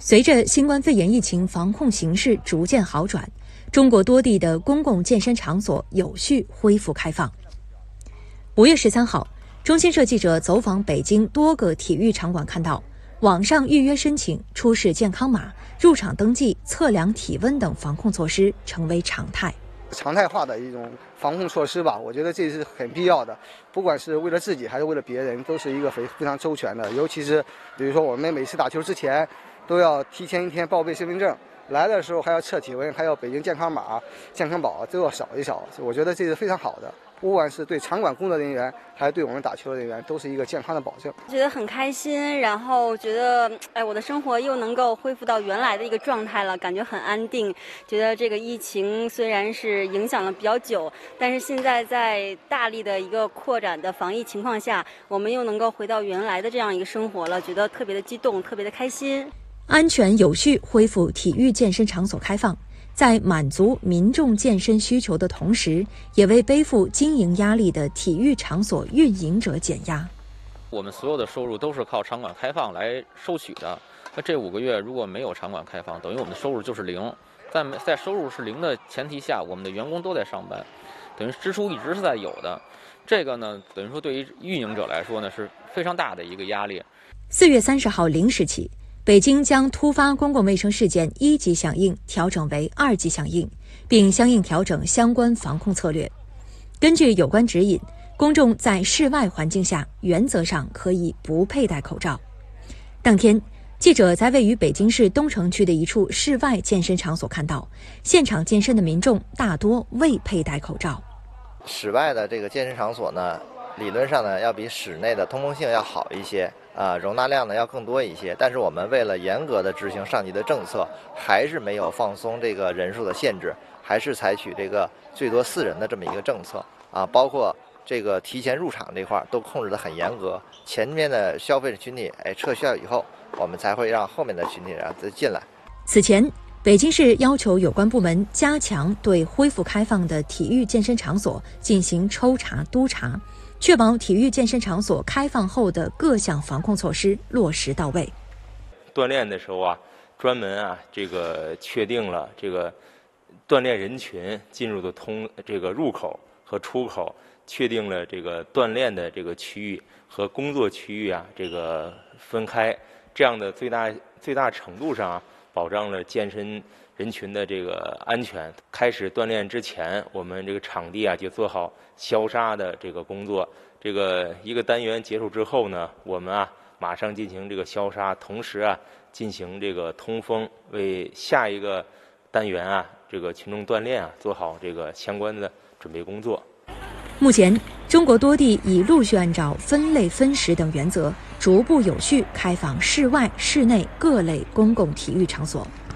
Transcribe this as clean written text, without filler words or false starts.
随着新冠肺炎疫情防控形势逐渐好转，中国多地的公共健身场所有序恢复开放。5月13号，中新社记者走访北京多个体育场馆，看到网上预约申请、出示健康码、入场登记、测量体温等防控措施成为常态。 常态化的一种防控措施吧，我觉得这是很必要的，不管是为了自己还是为了别人，都是一个非常周全的。尤其是比如说我们每次打球之前都要提前1天报备身份证，来的时候还要测体温，还有北京健康码、健康宝都要扫一扫，我觉得这是非常好的。不管是对场馆工作人员还是对我们打球的人员，都是一个健康的保证。 觉得很开心，然后觉得我的生活又能够恢复到原来的一个状态了，感觉很安定。觉得这个疫情虽然是影响了比较久，但是现在在大力的一个扩展的防疫情况下，我们又能够回到原来的这样一个生活了，觉得特别的激动，特别的开心。 安全有序恢复体育健身场所开放，在满足民众健身需求的同时，也为背负经营压力的体育场所运营者减压。 我们所有的收入都是靠场馆开放来收取的。那这5个月如果没有场馆开放，等于我们的收入就是0。在收入是0的前提下，我们的员工都在上班，等于支出一直是在有的。这个呢，等于说对于运营者来说呢，是非常大的一个压力。 4月30号0时起，北京将突发公共卫生事件1级响应调整为2级响应，并相应调整相关防控策略。根据有关指引，公众在室外环境下原则上可以不佩戴口罩。当天，记者在位于北京市东城区的一处室外健身场所看到，现场健身的民众大多未佩戴口罩。 室外的这个健身场所呢，理论上呢要比室内的通风性要好一些。容纳量呢要更多一些，但是我们为了严格的执行上级的政策，还是没有放松这个人数的限制，还是采取这个最多4人的这么一个政策包括这个提前入场这块都控制得很严格。前面的消费者群体撤销以后，我们才会让后面的群体再进来。 此前，北京市要求有关部门加强对恢复开放的体育健身场所进行抽查督查，确保体育健身场所开放后的各项防控措施落实到位。 锻炼的时候专门这个确定了这个锻炼人群进入的这个入口和出口，确定了这个锻炼的这个区域和工作区域这个分开，这样的最大程度上保障了健身人群的这个安全。开始锻炼之前，我们这个场地就做好消杀的这个工作。这个一个单元结束之后呢，我们马上进行这个消杀，同时进行这个通风，为下一个单元这个群众锻炼做好这个相关的准备工作。 目前，中国多地已陆续按照分类分时等原则，逐步有序开放室外、室内各类公共体育场所。